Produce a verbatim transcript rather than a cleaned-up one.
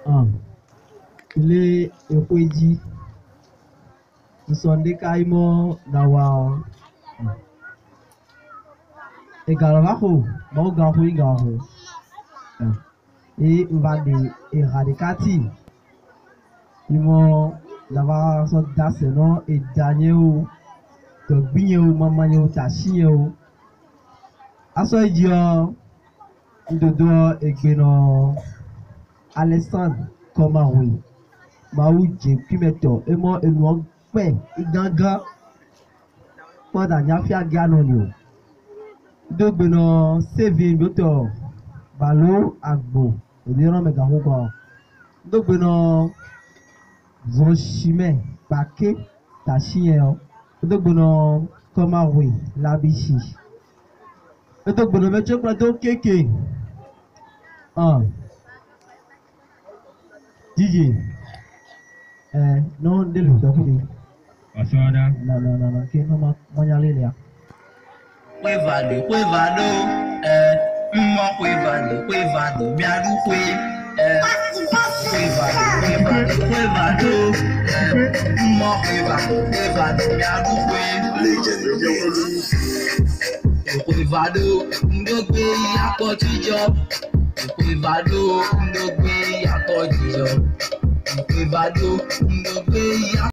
Ah, ilé epo iji. Nsonde kaimo na wa. E galvaho, mo gaho igaho. E mbade e radicati. Imo lava so daseno e daniel to binyo mamanyo tashiyo. Aso ijio ndodo egbeno Alexandre Komawe Maou je kimeto emo enu pe iganga poda nyafia gano ni o dogbeno save moto balo agbo oniran mega hogo dogbeno zonshime pake tashiyen o dogbeno Komawe labishi dogbeno mejo plato keke ah D J, eh, non delu dokuni. Aswada. No, no, no, no, que no ma manyalelia. Kwevado, kwevado, eh, mmo kwevado, kwevado, miadu kwe, eh, kwevado, kwevado, kwevado, eh, mmo kwevado, kwevado, miadu kwe. Kwevado, ndogbe akọtijọ. Kwevado, ndogbe akọtijọ. Kwevado, ndogbe akọtijọ.